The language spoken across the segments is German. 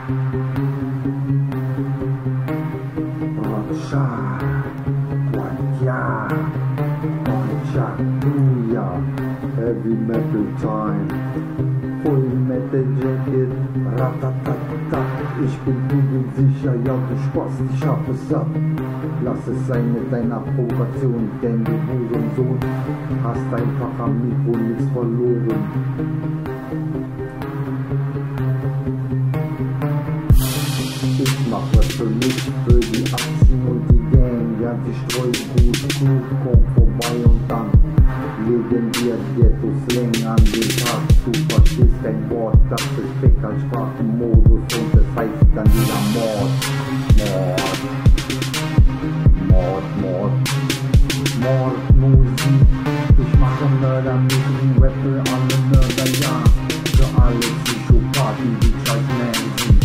Heavy metal time, Full Metal Jacket, ratatata. Ich bin sicher, ja du Spaß, ich hab es ab. Lass es sein mit deiner Provokation, denn du Hurensohn hast einfach am Mikro nichts verloren. Ich mach was für mich, für die Aktien und die Gang, ja die streut gut, komm vorbei und dann legen wir Ghetto-Slang an den Tag. Du verstehst kein Wort, das ist Fäkalsprachenmodus und das heißt dann wieder Mord. Mordmusik. Ich mache Mördermusik, rappe alle Mörder, ja. Für alle Psychopathen, die scheiß Menschen.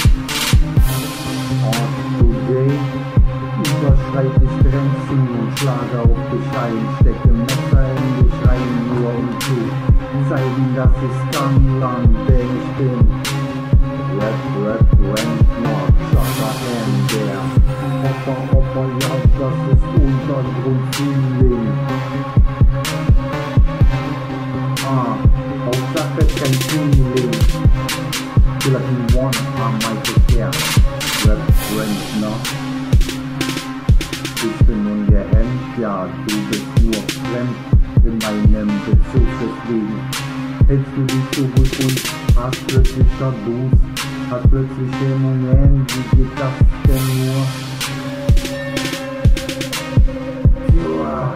Und today überschreite ich Grenzen und schlage auf die Scheiben, stecke Messer in die Schreien nur um zu zeigen, dass ich kann, Land, wer ich bin. Rap, Rentner, Chaka der Opfer, ja, das ist Untergrundfeeling. Hauptsache kein Feeling. Till I want, I might take care. Rap, Rentner. Ich bin ungehemmt, ja, du bist nur fremd in meinem Bezug, deswegen hältst du dich so gut und hast plötzlich Tabus, hast plötzlich Hemmungen, wie geht das denn nur? Joa,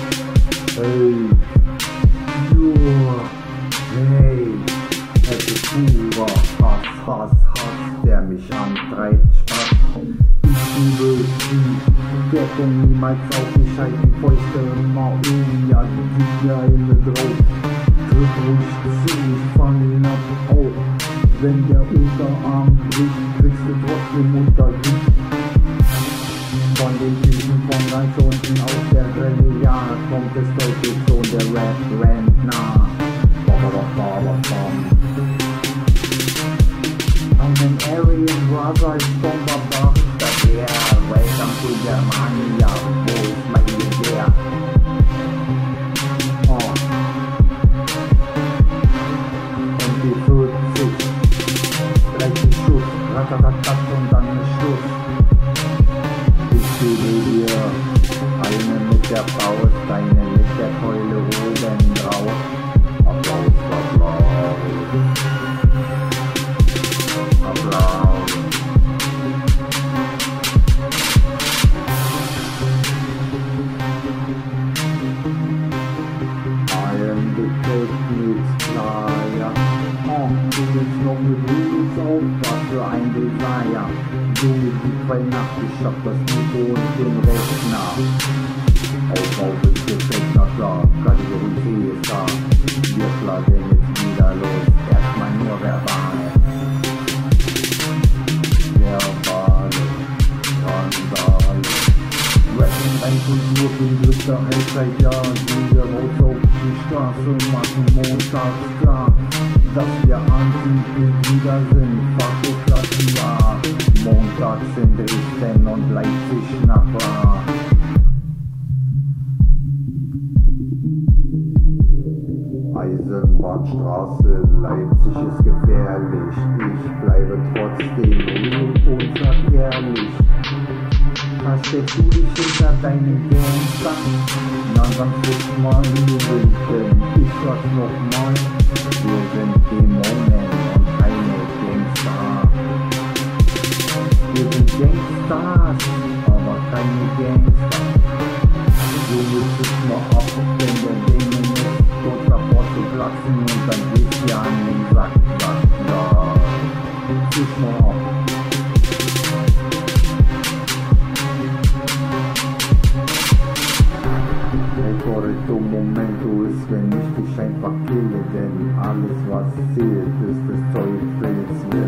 hey, es ist purer Hass, der mich antreibt, Spaß. Ich liebe sie, Deckung niemals auf die Scheiben, Fäuste immer ja, die Geile drauf. Drück ruhig zu, ich fang ihn ab auf. Wenn der Unterarm bricht, kriegst du trotzdem Unterricht. Von den Typen von ganz unten aus der Hölle, ja, kommt es deutlich schon der Rap-Rentner. I'm an Aryan brother, ich bomber daher. Welcome to Germania, wo ist mein Gewehr? MP40, 30 Schuss, ratatatat und dann ist Schluss. Ich gebe dir eine mit der Faust, eine mit der Keule oben drauf. Applaus. Du willst noch mit Rübels auf, was für ein Desire. Du mit die 2 Nacht, ich schaff das Mikro und den Rechner. Auf ist gefällt, na klar, Kategorie C ist da. Wir schlagen jetzt wieder los, erstmal nur verbal. Randale. Rappen, ein Kultur, bin größter Allzeit, ja. Wir raus auf die Straße, machen montags klar, dass wir Anti-Wieder sind, Fachoklassen, ja. Montag sind Dresden und Leipzig nachbar. Eisenbahnstraße, Leipzig ist gefährlich. Ich bleibe trotzdem real und sag ehrlich. Versteckst du dich hinter deinen Gangster? Na dann guck mal hin, denn ich sag nochmal, wir sind Dämonen und keine Gangster. Wir sind Gangsters, aber keine Gangster. Du müsstest mal ab, denn der Dämon ist kurz davor zu platzen und dann geht's dir an den Sack, ja. Zisch mal ab. Momento ist, wenn ich dich einfach kille, denn alles was zählt ist des Teufels Wille.